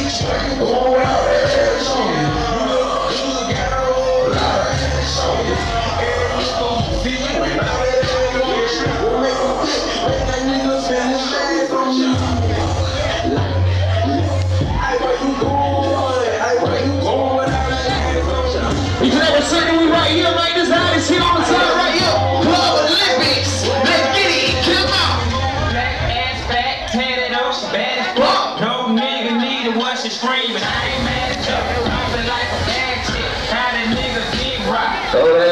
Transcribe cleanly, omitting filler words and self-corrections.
You can never say that we right here, like this hottest here on the side right here. Club Olympics. Let's get it. Come on. Black ass fat, tatted up, bad as fuck. No nigga need to watch it screaming. I ain't mad at you. Dropping like a bad chick. How the nigga big rock.